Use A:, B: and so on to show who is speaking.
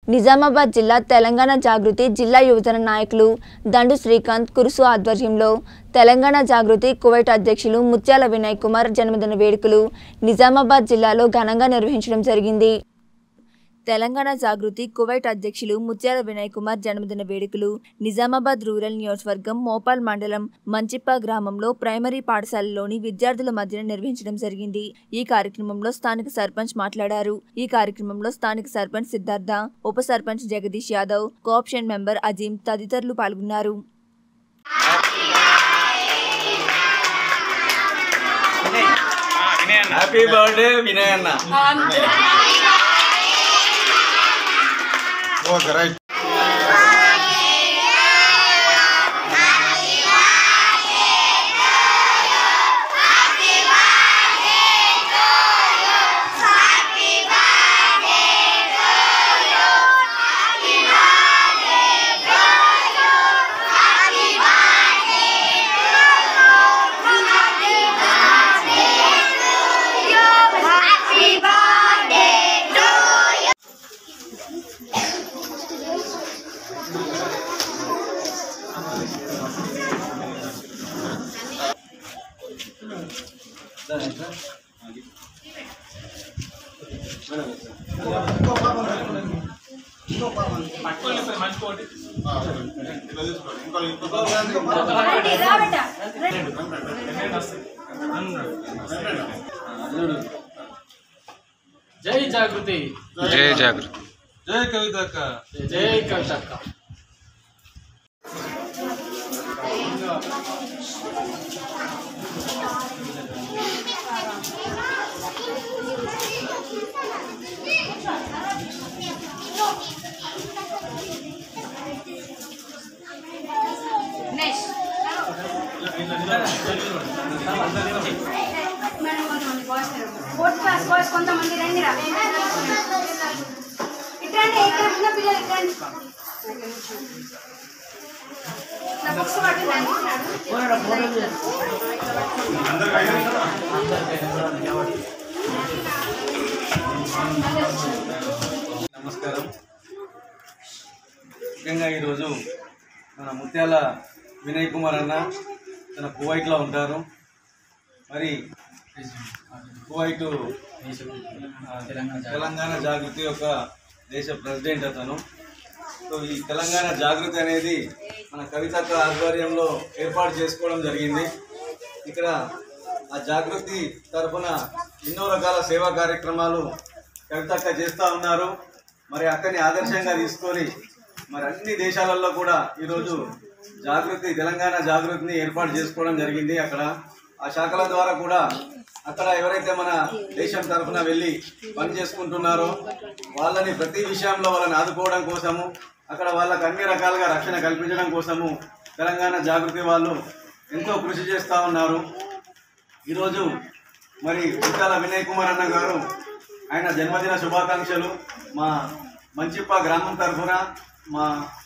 A: నిజామాబాద్ జిల్లా తెలంగాణ జాగృతి జిల్లా యువజన నాయకులు దండు శ్రీకాంత్ కురుసు ఆధ్వర్యంలో తెలంగాణ జాగృతి కువైట్ అధ్యక్షులు ముత్యాల వినయ్ కుమార్ జన్మదిన వేడుకలు నిజామాబాద్ జిల్లాలో ఘనంగా నిర్వహించడం జరిగింది. తెలంగాణ జాగృతి కువైట్ అధ్యక్షులు ముత్యాల వినయ్ కుమార్ జన్మదిన వేడుకలు నిజామాబాద్ రూరల్ నియోజకవర్గం మోపాల్ మండలం మంచిప్ప గ్రామంలో ప్రైమరీ పాఠశాలలోని విద్యార్థుల మధ్య నిర్వహించడం జరిగింది. ఈ కార్యక్రమంలో స్థానిక సర్పంచ్ మాట్లాడారు. ఈ కార్యక్రమంలో స్థానిక సర్పంచ్ సిద్ధార్థ, ఉప సర్పంచ్ జగదీష్ యాదవ్, కోఆప్షన్ మెంబర్ అజీం తదితరులు పాల్గొన్నారు.
B: హ్యాపీ బర్త్డే వినయ్ అన్న.
C: Okay, right.
B: జై జాగృతి,
C: జై జాగృతి,
B: జై కవితక్క, జై కవితక్క.
D: కొంతమంది రండి రా ఇట్రండి ఎక్కడ పిల్లలు ఇట్రండి నా బుక్స్ పట్టుకోండి.
B: నమస్కారం. ముఖ్యంగా ఈరోజు మన ముత్యాల వినయ్ కుమార్ అన్న తన కువైట్లో ఉంటారు. మరి కువైట్ తెలంగాణ జాగృతి యొక్క దేశ ప్రెసిడెంట్ అతను. సో ఈ తెలంగాణ జాగృతి అనేది మన కవితక్క ఆధ్వర్యంలో ఏర్పాటు చేసుకోవడం జరిగింది. ఇక్కడ ఆ జాగృతి తరఫున ఎన్నో రకాల సేవా కార్యక్రమాలు కవితక్క చేస్తూ ఉన్నారు. మరి అక్కడిని ఆదర్శంగా తీసుకొని మరి అన్ని దేశాలలో కూడా ఈరోజు జాగృతి తెలంగాణ జాగృతిని ఏర్పాటు చేసుకోవడం జరిగింది. అక్కడ ఆ శాఖల ద్వారా కూడా అక్కడ ఎవరైతే మన దేశం తరఫున వెళ్ళి పని చేసుకుంటున్నారో వాళ్ళని ప్రతి విషయంలో వాళ్ళని ఆదుకోవడం కోసము, అక్కడ వాళ్ళకు అన్ని రకాలుగా రక్షణ కల్పించడం కోసము తెలంగాణ జాగృతి వాళ్ళు ఎంతో కృషి చేస్తూ ఉన్నారు. ఈరోజు మరి ముత్యాల వినయ్ కుమార్ అన్న గారు ఆయన జన్మదిన శుభాకాంక్షలు మా మంచిప్ప గ్రామం తరఫున, మా